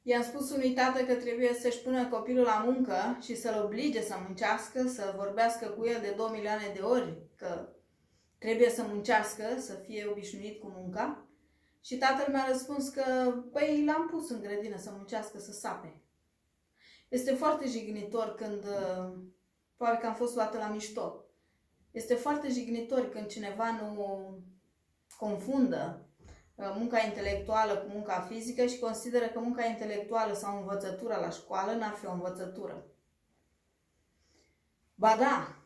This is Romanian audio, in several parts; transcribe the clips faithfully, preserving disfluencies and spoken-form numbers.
I-am spus unui tată că trebuie să-și pună copilul la muncă și să-l oblige să muncească, să vorbească cu el de două milioane de ori că trebuie să muncească, să fie obișnuit cu munca. Și tatăl mi-a răspuns că, păi, l-am pus în grădină să muncească, să sape. Este foarte jignitor când, probabil că am fost luată la mișto, este foarte jignitor când cineva nu confundă munca intelectuală cu munca fizică și consideră că munca intelectuală sau învățătura la școală n-ar fi o învățătură. Ba da,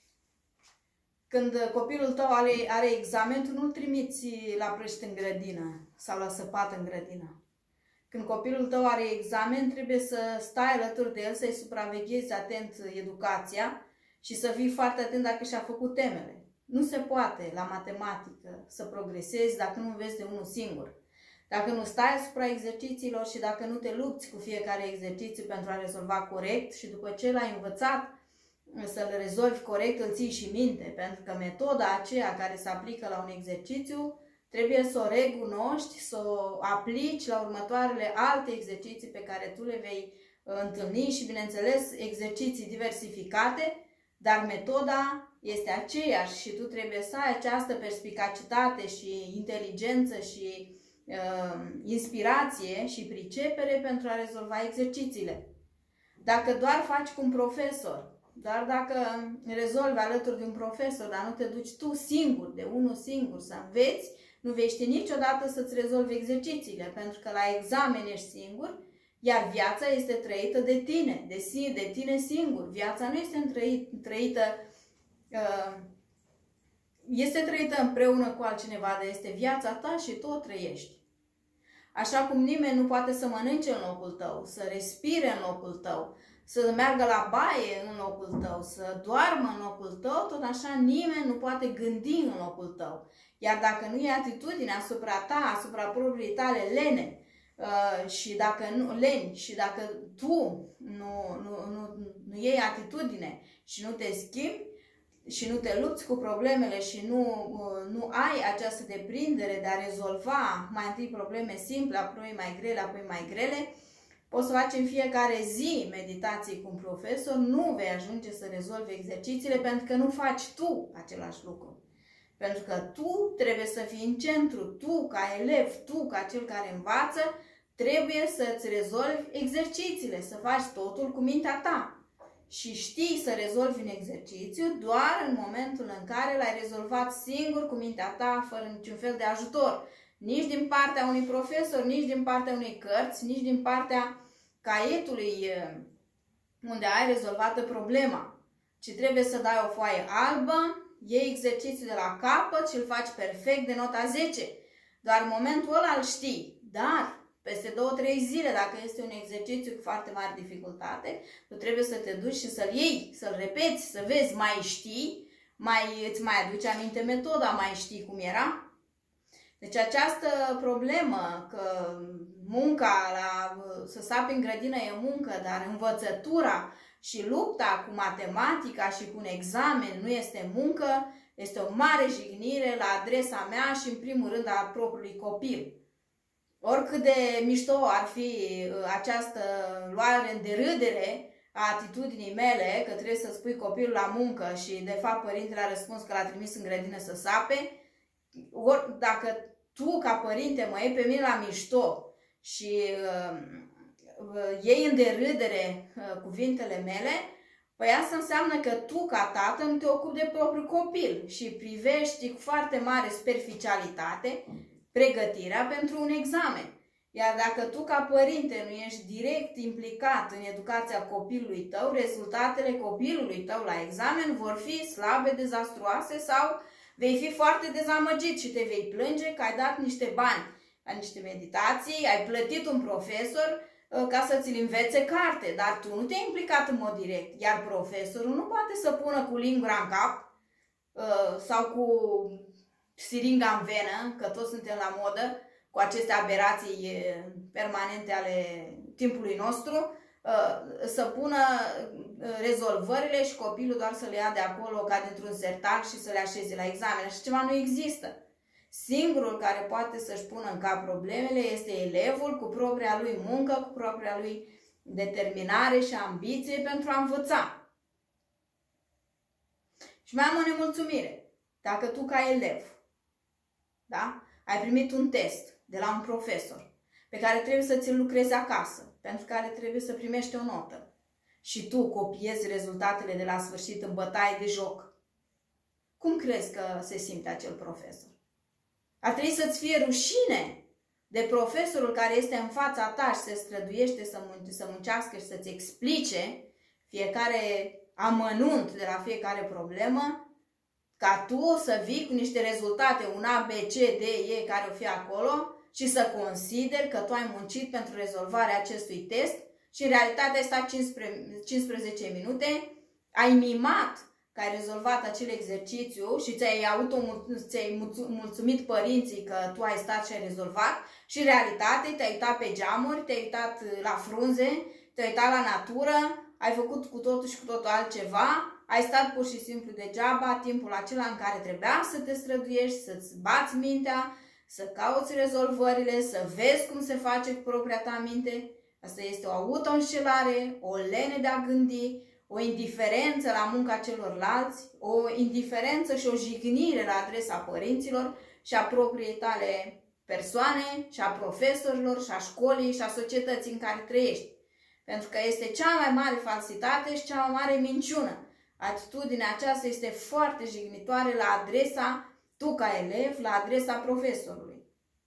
când copilul tău are, are examen, tu nu-l trimiți la prăști în grădină sau la săpat în grădină. Când copilul tău are examen, trebuie să stai alături de el, să-i supraveghezi atent educația și să fii foarte atent dacă și-a făcut temele. Nu se poate la matematică să progresezi dacă nu înveți de unul singur. Dacă nu stai asupra exercițiilor și dacă nu te lupți cu fiecare exercițiu pentru a rezolva corect și după ce l-ai învățat să-l rezolvi corect, îl ții și minte. Pentru că metoda aceea care se aplică la un exercițiu trebuie să o recunoști, să o aplici la următoarele alte exerciții pe care tu le vei întâlni și, bineînțeles, exerciții diversificate, dar metoda este aceeași și tu trebuie să ai această perspicacitate și inteligență și uh, inspirație și pricepere pentru a rezolva exercițiile. Dacă doar faci cu un profesor, doar dacă rezolvi alături de un profesor, dar nu te duci tu singur, de unul singur, să înveți, nu vei ști niciodată să-ți rezolvi exercițiile, pentru că la examen ești singur, iar viața este trăită de tine, de, si, de tine singur. Viața nu este trăită, este trăită împreună cu altcineva, dar este viața ta și tu o trăiești. Așa cum nimeni nu poate să mănânce în locul tău, să respire în locul tău, să meargă la baie în locul tău, să doarmă în locul tău, tot așa nimeni nu poate gândi în locul tău. Iar dacă nu iei atitudine asupra ta, asupra propriei tale lene, uh, și dacă nu, leni, și dacă tu nu, nu, nu, nu iei atitudine și nu te schimbi și nu te lupți cu problemele și nu, uh, nu ai această deprindere de a rezolva mai întâi probleme simple, apoi mai grele, apoi mai grele, poți să faci în fiecare zi meditații cu un profesor, nu vei ajunge să rezolvi exercițiile pentru că nu faci tu același lucru. Pentru că tu trebuie să fii în centru, tu ca elev, tu ca cel care învață, trebuie să-ți rezolvi exercițiile, să faci totul cu mintea ta. Și știi să rezolvi un exercițiu doar în momentul în care l-ai rezolvat singur cu mintea ta, fără niciun fel de ajutor. Nici din partea unui profesor, nici din partea unei cărți, nici din partea caietului unde ai rezolvată problema. Ci trebuie să dai o foaie albă, iei exercițiul de la capăt și îl faci perfect de nota zece. Doar în momentul ăla îl știi. Dar peste două trei zile, dacă este un exercițiu cu foarte mare dificultate, tu trebuie să te duci și să-l iei, să-l repeți, să vezi, mai știi, mai, îți mai aduci aminte metoda, mai știi cum era. Deci această problemă că munca, la, să sapi în grădină e muncă, dar învățătura și lupta cu matematica și cu un examen nu este muncă, este o mare jignire la adresa mea și în primul rând a propriului copil. Oricât de mișto ar fi această luare în derâdere a atitudinii mele, că trebuie să spui copilul la muncă și de fapt părintele a răspuns că l-a trimis în grădină să sape, ori dacă tu ca părinte mă iei pe mine la mișto și uh, uh, iei în derâdere uh, cuvintele mele, păi asta înseamnă că tu ca tată nu te ocupi de propriul copil și privești cu foarte mare superficialitate pregătirea pentru un examen. Iar dacă tu ca părinte nu ești direct implicat în educația copilului tău, rezultatele copilului tău la examen vor fi slabe, dezastruoase sau vei fi foarte dezamăgit și te vei plânge că ai dat niște bani la niște meditații, ai plătit un profesor ca să ți-l învețe carte, dar tu nu te-ai implicat în mod direct. Iar profesorul nu poate să pună cu lingura în cap sau cu siringa în venă, că toți suntem la modă cu aceste aberații permanente ale timpului nostru, să pună rezolvările și copilul doar să le ia de acolo ca dintr-un sertar și să le așeze la examen. Așa ceva nu există. Singurul care poate să-și pună în cap problemele este elevul cu propria lui muncă, cu propria lui determinare și ambiție pentru a învăța. Și mai am o nemulțumire. Dacă tu ca elev, da, ai primit un test de la un profesor pe care trebuie să ți-l lucrezi acasă, pentru care trebuie să primești o notă, și tu copiezi rezultatele de la sfârșit în bătaie de joc, cum crezi că se simte acel profesor? Ar trebui să-ți fie rușine de profesorul care este în fața ta și se străduiește să, mun să muncească și să-ți explice fiecare amănunt de la fiecare problemă, ca tu să vii cu niște rezultate, un A, B, C, D, E care o fi acolo și să consideri că tu ai muncit pentru rezolvarea acestui test și în realitate ai stat cincisprezece minute, ai mimat că ai rezolvat acel exercițiu și ți-ai ți-ai mulțumit părinții că tu ai stat și ai rezolvat și în realitate te-ai uitat pe geamuri, te-ai uitat la frunze, te-ai uitat la natură, ai făcut cu totul și cu totul altceva, ai stat pur și simplu degeaba timpul acela în care trebuia să te străduiești, să-ți bați mintea, să cauți rezolvările, să vezi cum se face cu propria ta minte. Asta este o auto-înșelare, o lene de a gândi, o indiferență la munca celorlalți, o indiferență și o jignire la adresa părinților și a propriei tale persoane și a profesorilor și a școlii și a societății în care trăiești. Pentru că este cea mai mare falsitate și cea mai mare minciună. Atitudinea aceasta este foarte jignitoare la adresa, tu ca elev, la adresa profesorului.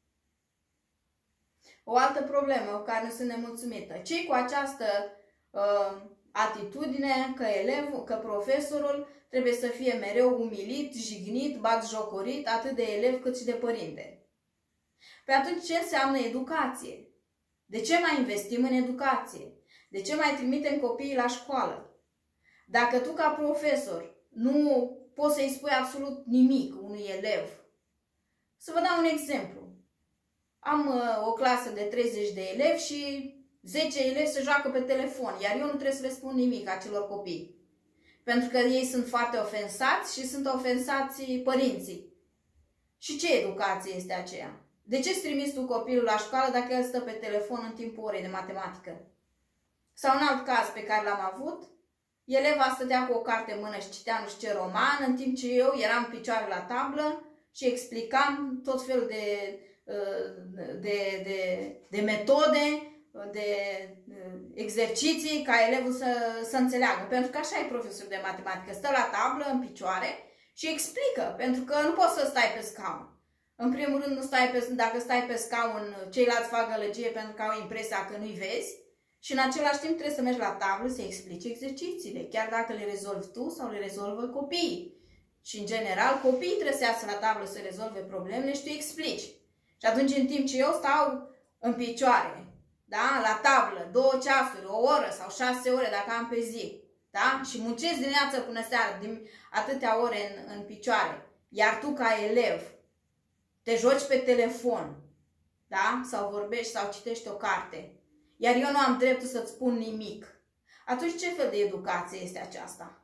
O altă problemă cu care nu sunt nemulțumită. Cei cu această uh, atitudine că elevul, că profesorul trebuie să fie mereu umilit, jignit, batjocorit, atât de elev cât și de părinte. Pe atunci ce înseamnă educație? De ce mai investim în educație? De ce mai trimitem copiii la școală? Dacă tu ca profesor nu poți să-i spui absolut nimic unui elev, să vă dau un exemplu. Am uh, o clasă de treizeci de elevi și zece elevi se joacă pe telefon, iar eu nu trebuie să le spun nimic acelor copii. Pentru că ei sunt foarte ofensați și sunt ofensați părinții. Și ce educație este aceea? De ce îți trimiți tu copilul la școală dacă el stă pe telefon în timpul orei de matematică? Sau un alt caz pe care l-am avut, eleva stătea cu o carte în mână și citea nu știu ce roman, în timp ce eu eram în picioare la tablă și explicam tot felul de, de, de, de metode, de exerciții ca elevul să, să înțeleagă. Pentru că așa e profesorul de matematică. Stă la tablă, în picioare și explică. Pentru că nu poți să stai pe scaun. În primul rând, nu stai pe, dacă stai pe scaun, ceilalți fac gălăgie pentru că au impresia că nu-i vezi. Și în același timp trebuie să mergi la tablă să explici exercițiile. Chiar dacă le rezolvi tu sau le rezolvă copiii. Și în general, copiii trebuie să iasă la tablă să rezolve problemele și tu explici. Și atunci, în timp ce eu stau în picioare, da? La tablă, două ceasuri, o oră sau șase ore dacă am pe zi, da? Și muncesc dimineața până seara, din atâtea ore în, în picioare, iar tu ca elev te joci pe telefon, da? Sau vorbești sau citești o carte, iar eu nu am dreptul să-ți spun nimic, atunci ce fel de educație este aceasta?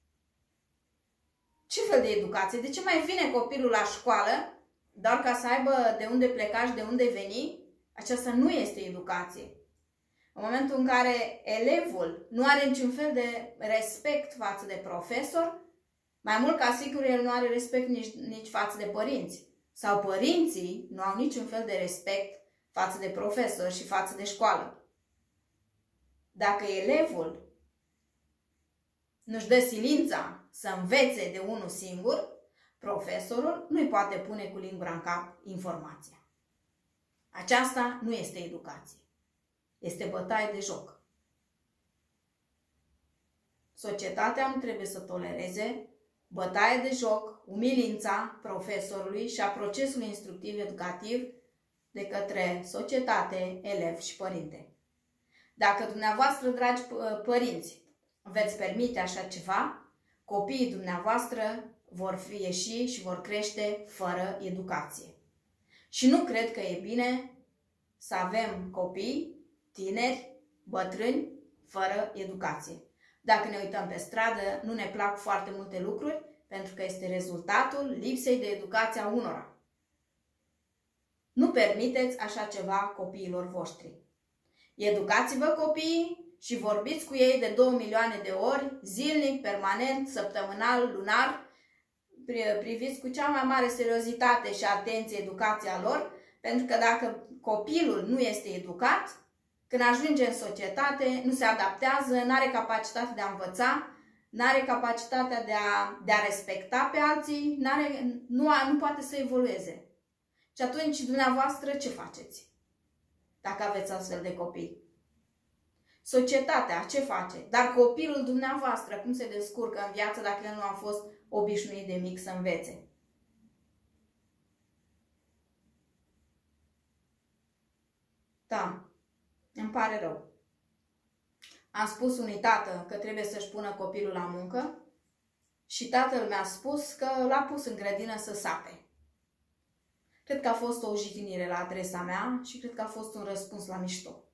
Ce fel de educație? De ce mai vine copilul la școală doar ca să aibă de unde pleca și de unde veni? Aceasta nu este educație. În momentul în care elevul nu are niciun fel de respect față de profesor, mai mult ca sigur el nu are respect nici, nici față de părinți. Sau părinții nu au niciun fel de respect față de profesor și față de școală. Dacă elevul nu-și dă silința să învețe de unul singur, profesorul nu-i poate pune cu lingura în cap informația. Aceasta nu este educație. Este bătaie de joc. Societatea nu trebuie să tolereze bătaie de joc, umilința profesorului și a procesului instructiv educativ de către societate, elev și părinte. Dacă dumneavoastră, dragi părinți, veți permite așa ceva, copiii dumneavoastră vor fi ieși și vor crește fără educație. Și nu cred că e bine să avem copii, tineri, bătrâni, fără educație. Dacă ne uităm pe stradă, nu ne plac foarte multe lucruri, pentru că este rezultatul lipsei de educație a unora. Nu permiteți așa ceva copiilor voștri. Educați-vă copiii și vorbiți cu ei de două milioane de ori, zilnic, permanent, săptămânal, lunar. Priviți cu cea mai mare seriozitate și atenție educația lor, pentru că dacă copilul nu este educat, când ajunge în societate, nu se adaptează, nu are capacitatea de a învăța, nu are capacitatea de a, de a respecta pe alții, n-are, nu, nu poate să evolueze. Și atunci, dumneavoastră, ce faceți? Dacă aveți astfel de copii. Societatea ce face? Dar copilul dumneavoastră cum se descurcă în viață dacă el nu a fost obișnuit de mic să învețe? Da, îmi pare rău. Am spus unui tată că trebuie să-și pună copilul la muncă și tatăl mi-a spus că l-a pus în grădină să sape. Cred că a fost o jignire la adresa mea și cred că a fost un răspuns la mișto.